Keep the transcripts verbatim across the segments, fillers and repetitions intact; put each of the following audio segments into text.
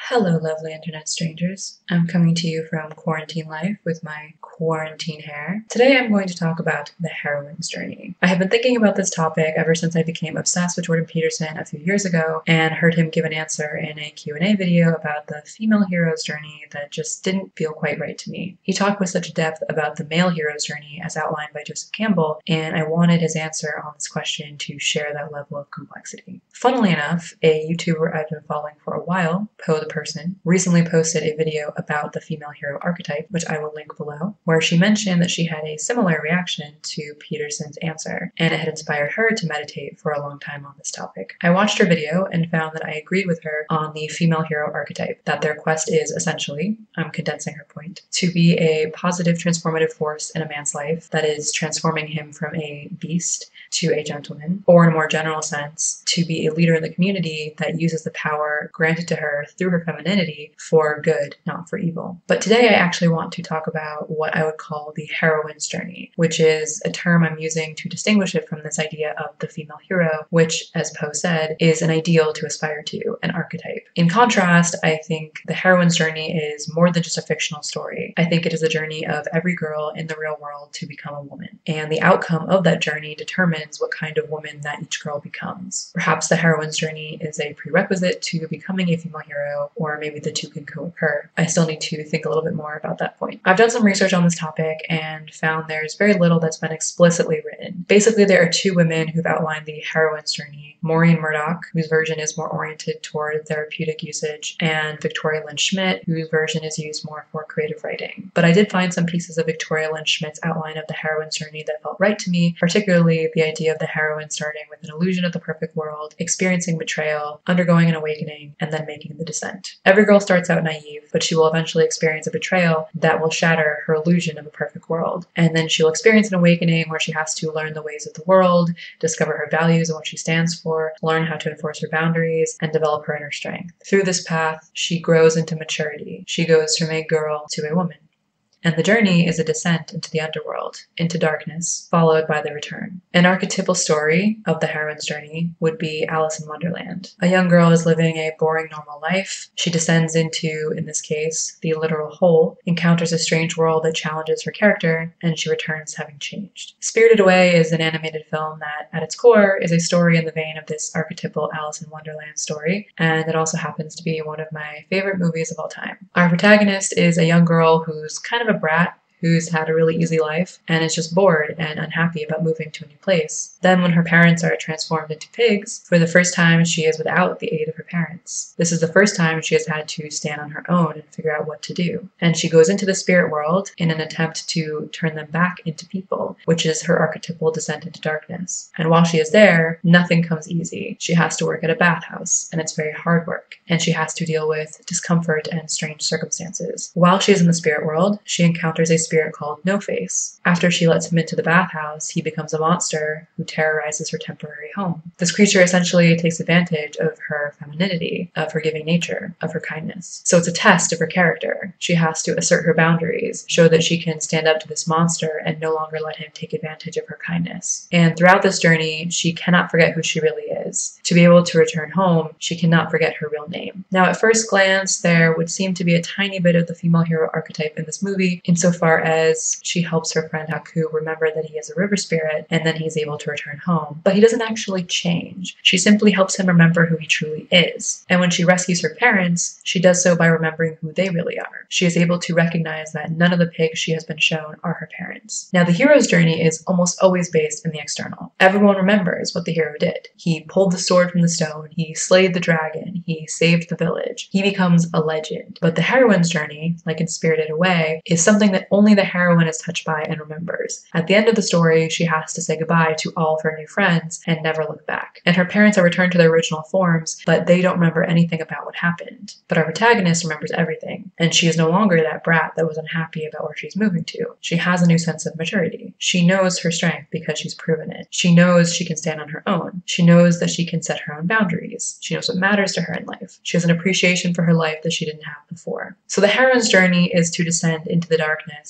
Hello, lovely internet strangers. I'm coming to you from quarantine life with my quarantine hair. Today I'm going to talk about the heroine's journey. I have been thinking about this topic ever since I became obsessed with Jordan Peterson a few years ago and heard him give an answer in a Q and A video about the female hero's journey that just didn't feel quite right to me. He talked with such depth about the male hero's journey as outlined by Joseph Campbell, and I wanted his answer on this question to share that level of complexity. Funnily enough, a YouTuber I've been following for a while, Poe the Person, recently posted a video about the female hero archetype, which I will link below, where she mentioned that she had a similar reaction to Peterson's answer, and it had inspired her to meditate for a long time on this topic. I watched her video and found that I agreed with her on the female hero archetype, that their quest is essentially, I'm condensing her point, to be a positive transformative force in a man's life that is transforming him from a beast to a gentleman, or in a more general sense, to be a leader in the community that uses the power granted to her through her femininity for good, not for evil. But today I actually want to talk about what I would call the heroine's journey, which is a term I'm using to distinguish it from this idea of the female hero, which, as Poe said, is an ideal to aspire to, an archetype. In contrast, I think the heroine's journey is more than just a fictional story. I think it is a journey of every girl in the real world to become a woman, and the outcome of that journey determines what kind of woman that each girl becomes. Perhaps the heroine's journey is a prerequisite to becoming a female hero, or maybe the two can co-occur. I still need to think a little bit more about that point. I've done some research on this topic and found there's very little that's been explicitly written. Basically, there are two women who've outlined the heroine's journey: Maureen Murdoch, whose version is more oriented toward therapeutic usage, and Victoria Lynn Schmidt, whose version is used more for creative writing. But I did find some pieces of Victoria Lynn Schmidt's outline of the heroine's journey that felt right to me, particularly the idea of the heroine starting with an illusion of the perfect world, experiencing betrayal, undergoing an awakening, and then making the descent. Every girl starts out naive, but she will eventually experience a betrayal that will shatter her illusion of a perfect world. And then she'll experience an awakening where she has to learn the ways of the world, discover her values and what she stands for, learn how to enforce her boundaries, and develop her inner strength. Through this path, she grows into maturity. She goes from a girl to a woman. And the journey is a descent into the underworld, into darkness, followed by the return. An archetypal story of the heroine's journey would be Alice in Wonderland. A young girl is living a boring normal life. She descends into, in this case, the literal hole, encounters a strange world that challenges her character, and she returns having changed. Spirited Away is an animated film that, at its core, is a story in the vein of this archetypal Alice in Wonderland story, and it also happens to be one of my favorite movies of all time. Our protagonist is a young girl who's kind of a brat who's had a really easy life and is just bored and unhappy about moving to a new place. Then when her parents are transformed into pigs, for the first time she is without the aid of her parents. This is the first time she has had to stand on her own and figure out what to do. And she goes into the spirit world in an attempt to turn them back into people, which is her archetypal descent into darkness. And while she is there, nothing comes easy. She has to work at a bathhouse, and it's very hard work. And she has to deal with discomfort and strange circumstances. While she is in the spirit world, she encounters a spirit called No Face. After she lets him into the bathhouse, he becomes a monster who terrorizes her temporary home. This creature essentially takes advantage of her femininity, of her giving nature, of her kindness. So it's a test of her character. She has to assert her boundaries, show that she can stand up to this monster and no longer let him take advantage of her kindness. And throughout this journey, she cannot forget who she really is. To be able to return home, she cannot forget her real name. Now, at first glance, there would seem to be a tiny bit of the female hero archetype in this movie, insofar as she helps her friend Haku remember that he is a river spirit, and then he's able to return home. But he doesn't actually change. She simply helps him remember who he truly is. And when she rescues her parents, she does so by remembering who they really are. She is able to recognize that none of the pigs she has been shown are her parents. Now, the hero's journey is almost always based in the external. Everyone remembers what the hero did. He pulled the sword from the stone, he slayed the dragon, he saved the village. He becomes a legend. But the heroine's journey, like in Spirited Away, is something that only the heroine is touched by and remembers. At the end of the story, she has to say goodbye to all of her new friends and never look back. And her parents are returned to their original forms, but they don't remember anything about what happened. But our protagonist remembers everything, and she is no longer that brat that was unhappy about where she's moving to. She has a new sense of maturity. She knows her strength because she's proven it. She knows she can stand on her own. She knows that she can set her own boundaries. She knows what matters to her in life. She has an appreciation for her life that she didn't have before. So the heroine's journey is to descend into the darkness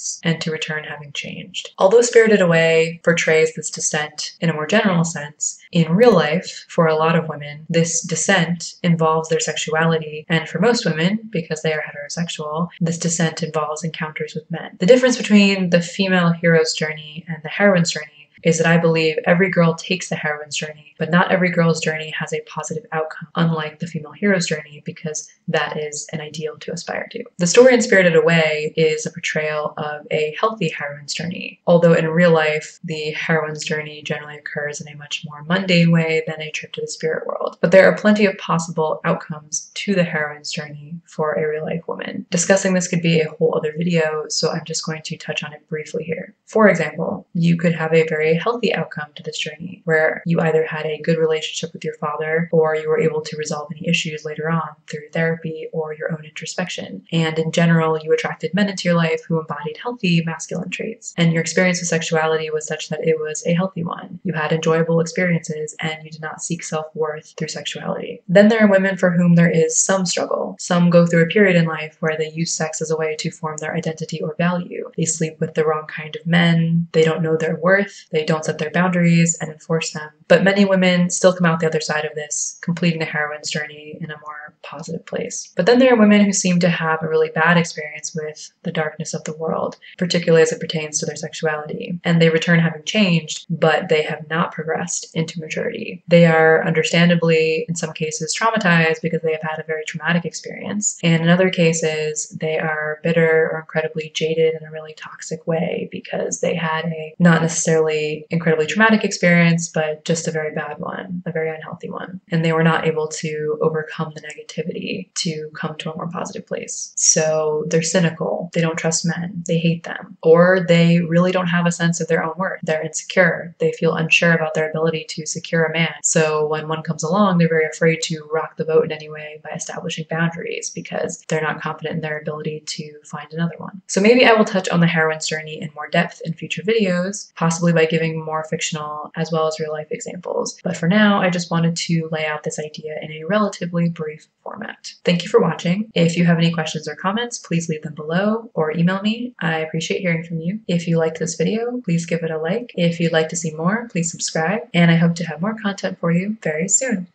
darkness and to return having changed. Although Spirited Away portrays this descent in a more general sense, in real life, for a lot of women, this descent involves their sexuality, and for most women, because they are heterosexual, this descent involves encounters with men. The difference between the female hero's journey and the heroine's journey is that I believe every girl takes the heroine's journey, but not every girl's journey has a positive outcome, unlike the female hero's journey, because that is an ideal to aspire to. The story in Spirited Away is a portrayal of a healthy heroine's journey, although in real life, the heroine's journey generally occurs in a much more mundane way than a trip to the spirit world. But there are plenty of possible outcomes to the heroine's journey for a real-life woman. Discussing this could be a whole other video, so I'm just going to touch on it briefly here. For example, you could have a very healthy outcome to this journey, where you either had a good relationship with your father, or you were able to resolve any issues later on through therapy or your own introspection. And in general, you attracted men into your life who embodied healthy masculine traits. And your experience with sexuality was such that it was a healthy one. You had enjoyable experiences and you did not seek self-worth through sexuality. Then there are women for whom there is some struggle. Some go through a period in life where they use sex as a way to form their identity or value. They sleep with the wrong kind of men, they don't know their worth, they don't set their boundaries and enforce them. But many women still come out the other side of this, completing the heroine's journey in a more positive place. But then there are women who seem to have a really bad experience with the darkness of the world, particularly as it pertains to their sexuality. And they return having changed, but they have not progressed into maturity. They are understandably, in some cases, traumatized because they have had a very traumatic experience. And in other cases, they are bitter or incredibly jaded in a really toxic way because they had a not necessarily incredibly traumatic experience, but just a very bad one, a very unhealthy one. And they were not able to overcome the negativity to come to a more positive place. So they're cynical, they don't trust men, they hate them, or they really don't have a sense of their own worth. They're insecure, they feel unsure about their ability to secure a man. So when one comes along, they're very afraid to rock the boat in any way by establishing boundaries because they're not confident in their ability to find another one. So maybe I will touch on the heroine's journey in more depth in future videos, possibly by giving more fictional as well as real life examples. But for now, I just wanted to lay out this idea in a relatively brief format. Thank you for watching. If you have any questions or comments, please leave them below or email me. I appreciate hearing from you. If you liked this video, please give it a like. If you'd like to see more, please subscribe, and I hope to have more content for you very soon.